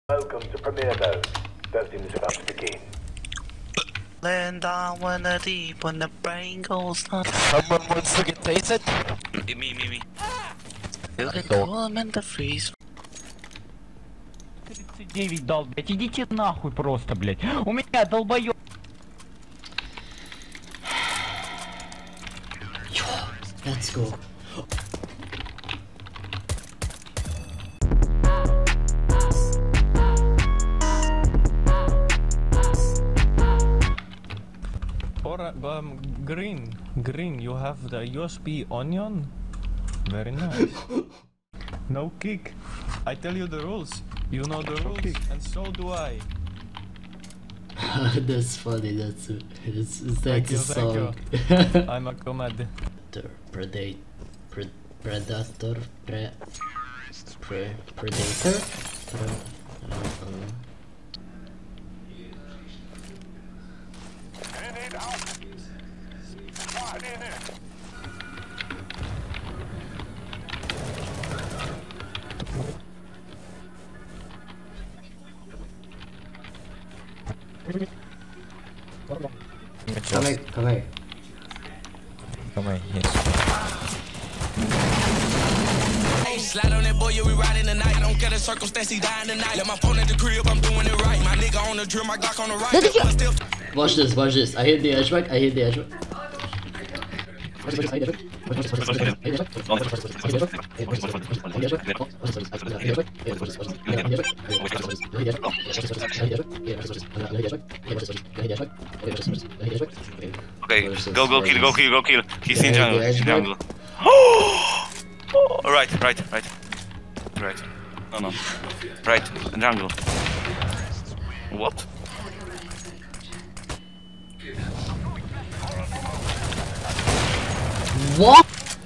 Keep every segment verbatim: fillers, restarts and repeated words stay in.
Welcome to Premier Mode. Voting is about to begin. Land down when the deep, when the brain goes down. Someone wants to get tasered? Me, me, me. You can call him in the freeze. тридцать девять дал, блять, идите нахуй просто, блять. У меня долбоёб. Let's go. Or um, green, green. You have the U S B onion. Very nice. No kick. I tell you the rules. You know the rules, and so do I. That's funny. That's a, it's, it's Thank like a you, song. thank you. I'm a command. Predate, pre, predator, pre, pre, predator. Pre, uh, uh. Come here, come here. Come here, yes. Hey, slide on that boy, yeah, we riding the night. I don't care the circumstance, he dying tonight. Let my phone at the crib, I'm doing it right. My nigga on the drill, my Glock on the right. Watch this, watch this. I hit the edgeback, I hit the edgeback. Okay, go, go, kill, go, kill, go, kill. He's in jungle, he's in jungle. Right, right, right. Right. No, no. Right, jungle. What? What?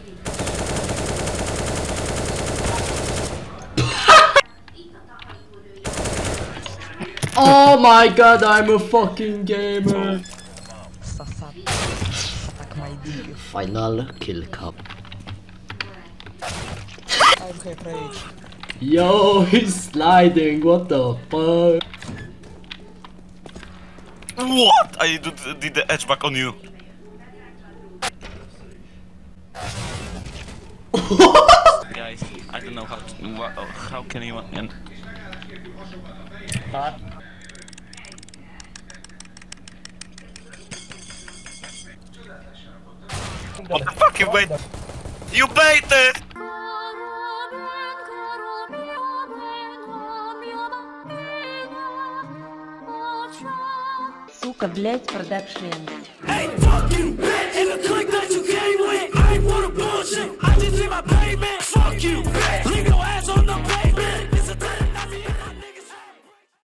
Oh my god, I'm a fucking gamer. Final kill cup. Yo, he's sliding, what the fuck? What? I did, did the edge back on you. Guys, I don't know how to, what, how can you end? Huh? What the fuck you bait? You baited! Сука, блять, продакшн. Hey, fuck you, bitch! And the click that you